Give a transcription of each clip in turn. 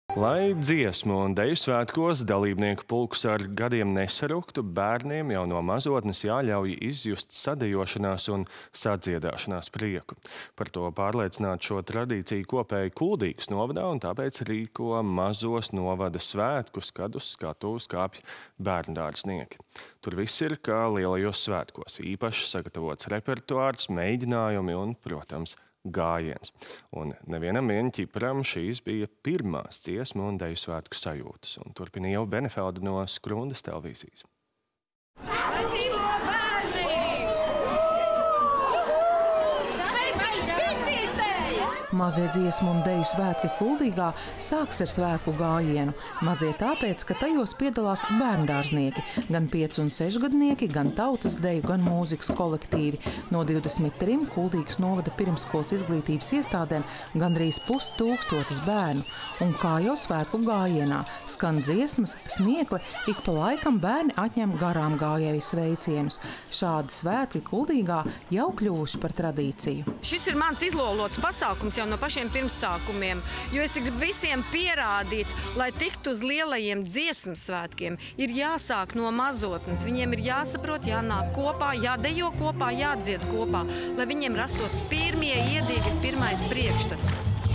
Lai dziesmu un deju svētkos dalībnieku pulks ar gadiem nesaruktu, bērniem jau no mazotnes jāļauj izjust sadejošanās un sadziedāšanās prieku. Par to pārliecināt šo tradīciju kopēji Kuldīgas novadā un tāpēc rīko mazos novada svētkus, kad uz skatuves kāpj bērndārznieki. Tur viss ir kā lielajos svētkos, īpaši sagatavots repertuārs, mēģinājumi un, protams, gājiens. Un nevienam vien ķipram šīs bija pirmās dziesmu un deju svētku sajūtas. Un turpina Ieva Benefelda no Skrundas televīzijas. Mazie dziesmu un deju svētki Kuldīgā sāks ar svētku gājienu. Mazie tāpēc, ka tajos piedalās bērndārznieki, gan 5 un 6 gadnieki, gan tautas deju, gan mūzikas kolektīvi. No 23 Kuldīgas novada pirmskolas izglītības iestādēm gandrīz 5000 bērnu. Un kā jau svētku gājienā, skan dziesmas, smiekli, ik pa laikam bērni atņem garām gājēju sveicienus. Šādi svētki Kuldīgā jau kļuvuši par tradīciju. Šis ir mans izlolots pasākums jau no pašiem pirmsākumiem, jo es gribu visiem pierādīt, lai tiktu uz lielajiem dziesmu svētkiem, ir jāsāk no mazotnes. Viņiem ir jāsaprot, jānāk kopā, jādejo kopā, jādzied kopā, lai viņiem rastos pirmie iedīgi, pirmais priekšstats.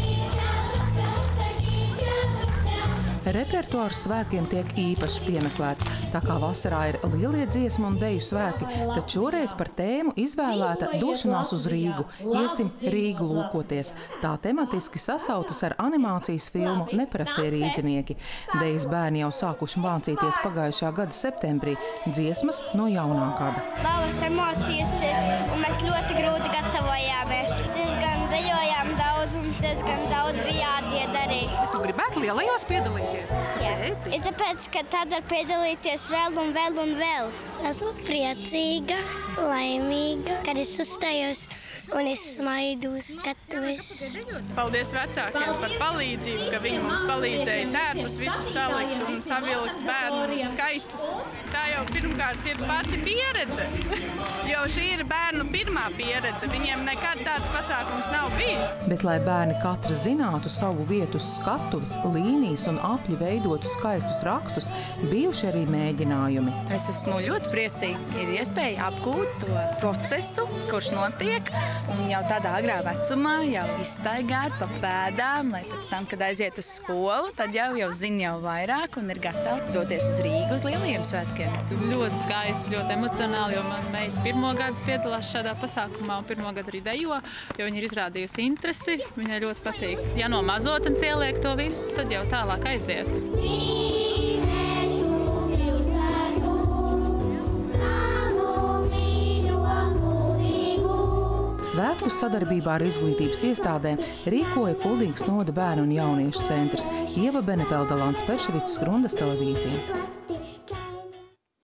Repertuārs svētkiem tiek īpaši piemeklēts. Tā kā vasarā ir lielie dziesmu un deju svētki, tad šoreiz par tēmu izvēlēta došanās uz Rīgu. Iesim Rīgu lūkoties. Tā tematiski sasaucas ar animācijas filmu Neparastie rīdzinieki. Dejas bērni jau sākuši mācīties pagājušā gada septembrī. Dziesmas no jaunā gada. Labas emocijas un mēs ļoti grūti gatavojāmies. Diezgan dejojām daudz un diezgan daudz bija jādzied arī. Tu gribētu lielajos piedalīties? Jā. Ir tāpēc, ka tad var piedalīties vēl un vēl un vēl. Esmu priecīga, laimīga, kad es uzstājos un es smaidu uz skatuves. Paldies vecākiem par palīdzību, ka viņi mums palīdzēja tērpus visus salikt un savilkt bērnu skaistus. Tā jau pirmkārt ir pati pieredze, jo šī ir bērnu pirmā pieredze. Viņiem nekad tāds pasākums nav bijis. Bet, lai bērni katra zinātu savu vietu uz skatuves, līnijas un apļi veidotu skaistus rakstus, bijuši arī mēģinājumi. Es esmu ļoti priecīga. Ir iespēja apgūt to procesu, kurš notiek, un jau tādā agrā vecumā jau izstaigāt pa pēdām, lai pēc tam, kad aiziet uz skolu, tad jau zina jau vairāk un ir gatavi doties uz Rīgu uz lielajiem svētkiem. Ļoti skaisti, ļoti emocionāli, jo man meita pirmo gadu piedalās šādā pasākumā un pirmo gadu arī dejo, jo viņa ir izrādījusi interesi, viņai ļoti patīk. Ja no mazotnes ieliek to visu, tad jau tālāk aiziet. Svētkus sadarbībā ar izglītības iestādēm rīkoja Kuldīgas novada bērnu un jauniešu centrs. Ieva Benefelda, Lants Peševics, Skrundas televīzija.